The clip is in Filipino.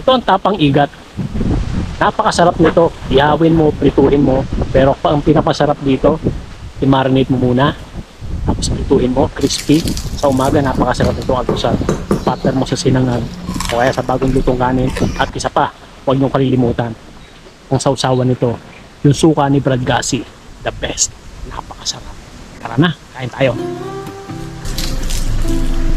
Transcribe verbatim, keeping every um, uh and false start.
Ito ang tapang igat. Napakasarap nito. Ihawin mo, prituhin mo. Pero pa ang pinapasarap dito, i-marinate mo muna. Tapos prituhin mo, crispy. Sa umaga, napakasarap nito almusal. Partner mo sa sinangag. O kaya sa bagong lutong kanin. At isa pa, huwag niyong kalilimutan. Ang sausawan nito, yung suka ni Brad Gassi. The best. Napakasarap. Tara na, kain tayo.